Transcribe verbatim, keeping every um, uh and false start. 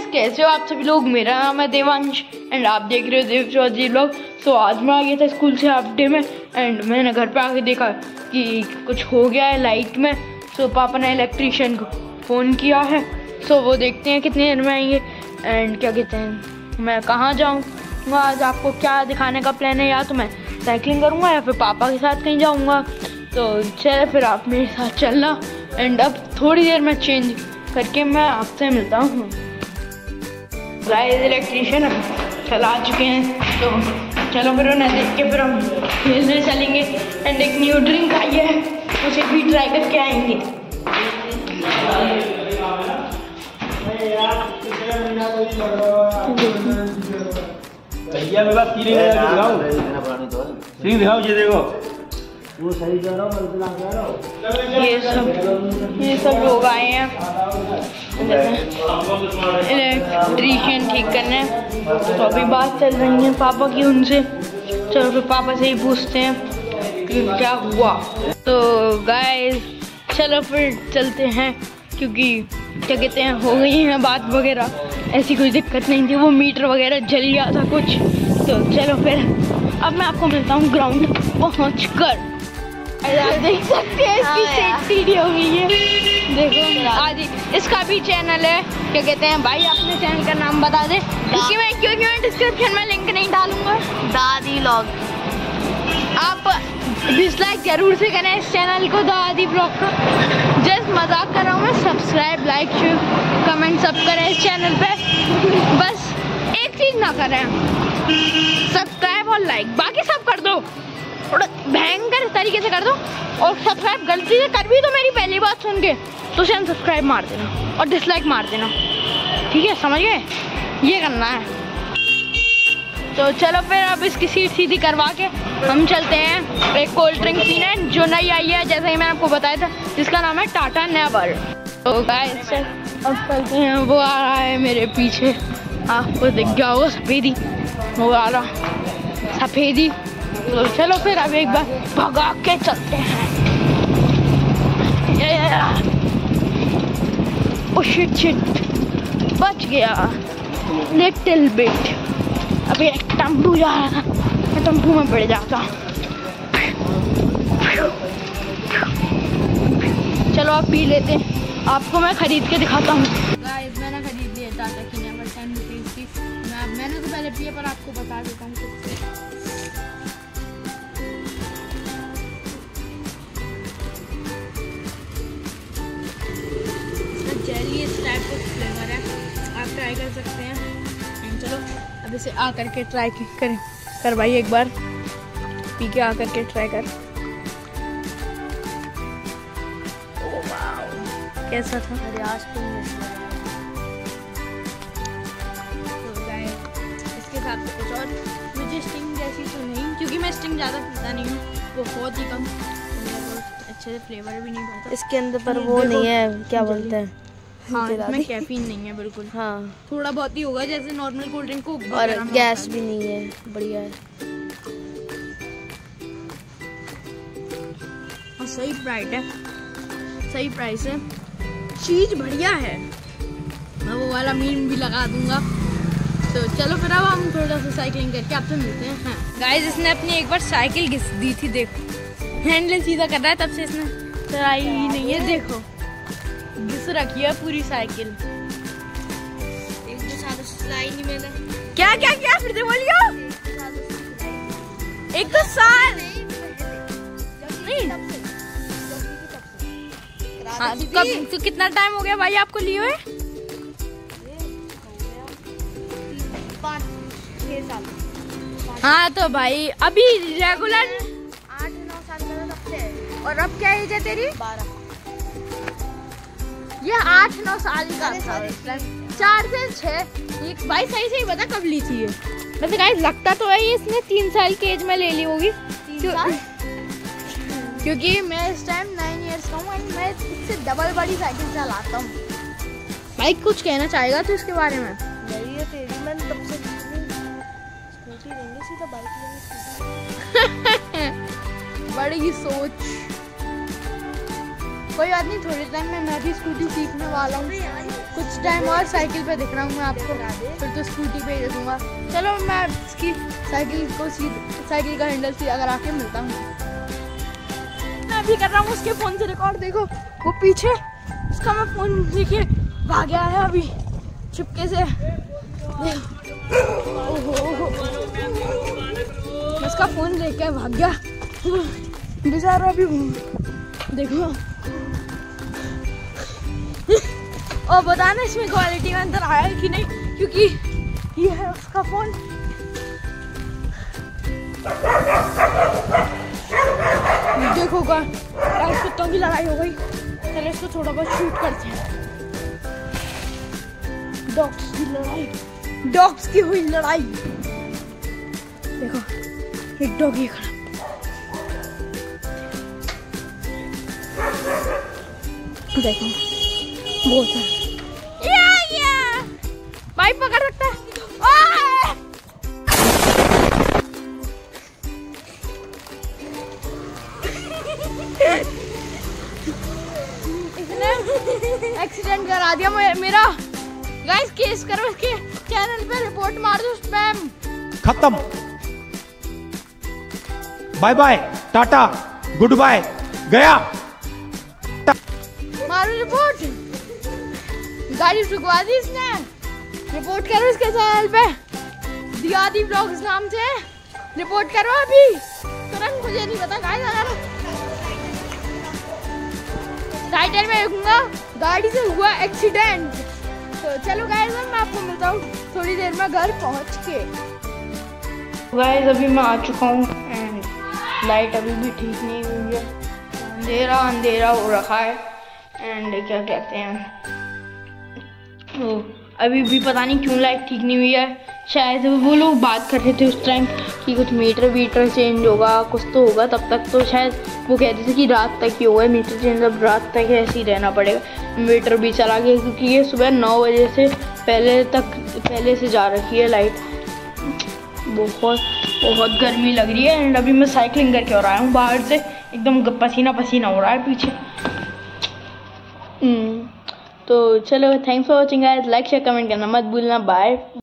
कैसे हो आप सभी लोग। मेरा नाम है देवांश एंड आप देख रहे हो देव चौधरी ब्लॉग। सो आज मैं आ गया था स्कूल से हाफ डे में एंड मैंने घर पे आके देखा कि कुछ हो गया है लाइट में। सो पापा ने इलेक्ट्रीशियन को फ़ोन किया है। सो वो देखते हैं कितनी देर में आएंगे एंड क्या कहते हैं मैं कहाँ जाऊँगा। आज आपको क्या दिखाने का प्लान है, या तो मैं साइकिलिंग करूँगा या फिर पापा के साथ कहीं जाऊँगा। तो चले फिर आप मेरे साथ चलना एंड अब थोड़ी देर में चेंज करके मैं आपसे मिलता हूँ। गाइस इलेक्ट्रीशियन चला चुके हैं तो चलो फिर उन्हें देख के फिर हम खेलने चलेंगे एंड एक न्यू ड्रिंक आई है उसे भी ट्राई करके आएंगे। भैया मेरे पास तीन दिखाओ तीन दिखाओ ये देखो वो सही कर रहा हूँ। ये सब ये सब लोग आए हैं इलेक्ट्रीशियन ठीक करने, तो अभी बात चल रही है पापा की उनसे। चलो फिर पापा से ही पूछते हैं कि क्या हुआ। तो गाइस चलो फिर चलते हैं, क्योंकि क्या कहते हैं हो गई है बात वगैरह, ऐसी कोई दिक्कत नहीं थी। वो मीटर वगैरह जल गया था कुछ। तो चलो फिर अब मैं आपको मिलता हूँ ग्राउंड पहुँच कर। आप देख सकते हैं इसकी सेफ्टी हो गई है, देखो आदि। इसका भी चैनल है, क्या कहते हैं भाई अपने चैनल का नाम बता दे, क्योंकि मैं क्योंकि मैं डिस्क्रिप्शन में लिंक नहीं डालूंगा। दादी व्लॉग। आप डिसलाइक जरूर से करें इस चैनल को, दादी व्लॉग का। जस्ट मजाक कर रहा हूँ मैं। सब्सक्राइब लाइक शेयर कमेंट सब करें इस चैनल पे। बस एक चीज ना करें, सब्सक्राइब और लाइक, बाकी सब कर दो, थोड़ा भयंकर तरीके से कर दो। और सब्सक्राइब गलती से कर भी तो मेरी पहली बात सुन के तो उसे सब्सक्राइब मार देना और डिसलाइक मार देना, ठीक है, समझ गए? ये करना है। तो चलो फिर अब इसकी सीट सीधी करवा के हम चलते हैं एक कोल्ड ड्रिंक पीने जो नई आई है, जैसे ही मैंने आपको बताया था, जिसका नाम है टाटा नेवर। तो गाइस अब चलते हैं। वो आ रहा है मेरे पीछे, आपको दिख गया होगा सफेदी, वो आ रहा सफेदी। तो चलो फिर अब एक बार भगा के चलते हैं। ओ शिट शिट बच गया लिटिल बिट। अभी एक टम्पू जा रहा था, मैं टम्पू में बैठ जाता। चलो आप पी लेते हैं, आपको मैं खरीद के दिखाता हूँ। गाइस मैंने खरीद लिया टाटा की नेवर टेन रुपीज़ की। मैं मैंने तो पहले पिया, पर आपको बता देता हूँ कुछ। जेली इस टाइप का फ्लेवर है, आप ट्राई कर सकते हैं। चलो अब इसे आ करके ट्राई करें कर भाई, एक बार पी के आ करके ट्राई कर। ओ वाओ कैसा था? अरे आज तो इसके साथ तो कुछ और मुझे स्टिंग जैसी तो नहीं, क्योंकि मैं स्टिंग ज़्यादा पीता नहीं हूँ, वो बहुत ही कम, अच्छे से फ्लेवर भी नहीं पाता इसके अंदर। पर वो नहीं है, क्या बोलते हैं, हाँ इसमें कैफीन नहीं है बिल्कुल। हाँ थोड़ा बहुत ही होगा जैसे नॉर्मल कोल्ड ड्रिंक को, और गैस भी नहीं है, बढ़िया है और सही प्राइस है, सही प्राइस है, चीज बढ़िया है। मैं वो वाला मीम भी लगा दूंगा। तो चलो फिर अब हम थोड़ा सा साइकिलिंग करके आपसे मिलते हैं। हाँ गाइस इसने अपनी एक बार साइकिल घिस दी थी, देखो हैंडल सीधा कर रहा है, तब से इसने चलाई ही नहीं है, देखो घिस रखी है पूरी साइकिल। एक तो साथ सिलाई नहीं मिला। क्या क्या क्या फिर से बोलियो। एक तो साल नहीं, हाँ कब तो कितना टाइम हो गया भाई आपको लिए हुए? पाँच छः साल। हाँ तो भाई अभी रेगुलर आठ नौ साल का तब से। और अब क्या एज है तेरी? बारह। ये आठ नौ साल का था, चार से छह। एक भाई सही सही बता कब ली थी ये? वैसे गाइस लगता तो है इसने तीन साल की एज में ले ली होगी, क्यों? क्योंकि मैं इस टाइम नाइन इयर्स का हूँ एंड मैं इससे डबल बड़ी साइकिल चलाता हूँ। भाई कुछ कहना चाहेगा तो इसके बारे में? नहीं है तेरी, मैं तब से स्कूटी लेंगे, सीधा बाइक लेंगे। बड़ी सोच। कोई बात नहीं, थोड़े टाइम में मैं भी स्कूटी सीखने वाला हूँ। कुछ टाइम और साइकिल पे दिख रहा हूँ मैं आपको, फिर तो स्कूटी पे ही देखूंगा। चलो मैं इसकी साइकिल को साइकिल का हैंडल से अगर आके मिलता हूँ। मैं अभी कर रहा हूँ उसके फ़ोन से रिकॉर्ड। देखो वो पीछे उसका मैं फ़ोन लेके भाग गया है अभी चुपके से। ओहो उसका फ़ोन लेके भाग गया बेचारा अभी। देखो और बताना इसमें क्वालिटी में अंदर आया है कि नहीं, क्योंकि ये है उसका फोन। देखो गाइस कुत्तों की लड़ाई हो गई। चलो इसको थोड़ा बहुत शूट करते हैं। डॉग्स की लड़ाई, डॉग्स की हुई लड़ाई। देखो एक डॉग ये खड़ा, देखो बहुत है। या या भाई पकड़ सकता है। इसने एक्सीडेंट करा दिया मेरा। गाइस केस करो इसके चैनल पे, रिपोर्ट मार दो, स्पैम खत्म। Bye bye, tata, good bye, गया। मारो रिपोर्ट, गाड़ी रुकवा दी इसने। रिपोर्ट करो इसके चैनल पे, दियादी ब्लॉग्स नाम से। रिपोर्ट करो अभी तुरंत। मुझे नहीं पता गाइस, अगर टाइटल में लिखूंगा गाड़ी से हुआ एक्सीडेंट। तो चलो गाइस मैं आपको मिलता हूँ थोड़ी देर में घर पहुँच के। गाइस अभी मैं आ चुका हूँ एंड लाइट अभी भी ठीक नहीं हुई है, अंधेरा अंधेरा हो रखा है। एंड क्या कहते हैं तो अभी भी पता नहीं क्यों लाइट ठीक नहीं हुई है। शायद वो लोग बात कर रहे थे उस टाइम कि कुछ मीटर वीटर चेंज होगा, कुछ तो होगा। तब तक तो शायद वो कहते थे कि रात तक ही होगा मीटर चेंज, अब रात तक ऐसे ही रहना पड़ेगा। मीटर भी चला गया क्योंकि ये सुबह नौ बजे से पहले तक पहले से जा रखी है लाइट। बहुत बहुत गर्मी लग रही है। एंड अभी मैं साइकिलिंग करके और आया हूँ बाहर से, एकदम पसीना पसीना हो रहा है पीछे। तो चलो thanks for watching guys, like share comment करना मत भूलना। बाय।